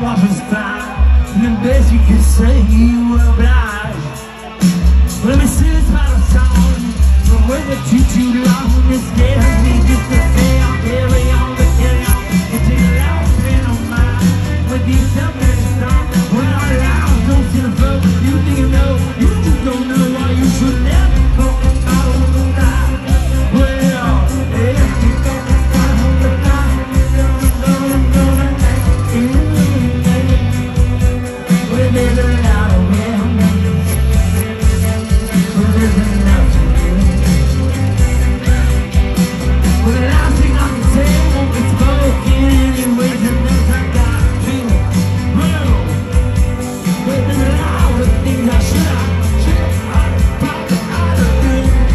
what was fine, and the best you could say you were obliged. Let me sing this part of song, from where the too long, this day has me just to say I'll carry on, but carry on, and take a last pen on mine, with these self-made songs, when our lives don't see the flow, you think you know, you just don't know why you should never go out on the night. Well, if you go out on the night, well, there's a lot of women, well, there's enough to do. Well, the last thing I can say won't be spoken anyways, and that's I got to. Well, there's a lot of things I probably ought to do.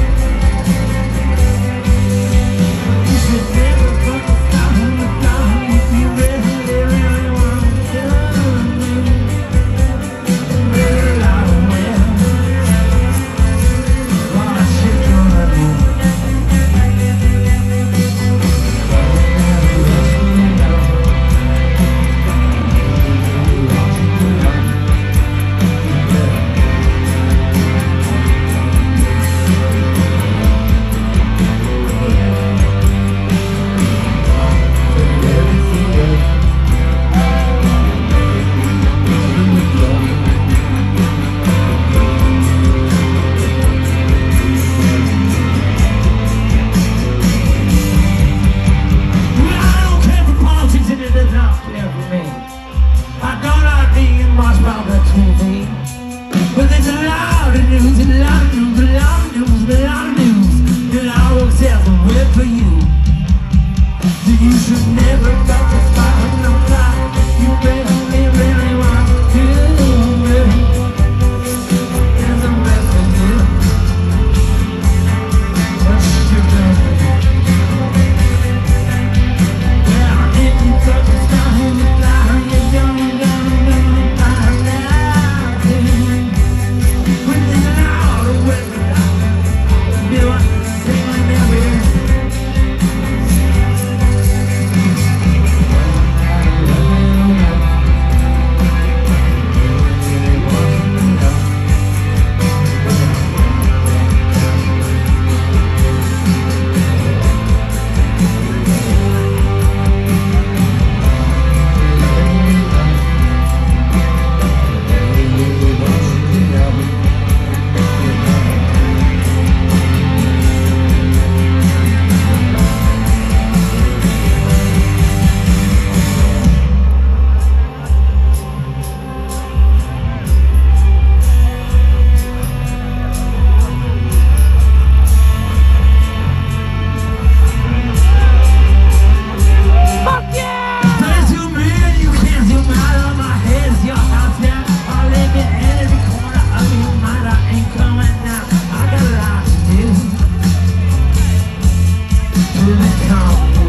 You should never fucking stop on the ground if you really want to. There's a lot of women, what shit gonna do? But there's a lot of news, a lot of news, a lot of news, a lot of news that I will tell the word for you. That you should never go to spot on the fly. You better really want to. There's a rest for you. What you gonna do? Well, if you go to spot on the fly, you're gonna find out. When there's a lot of women, do I say my name? Come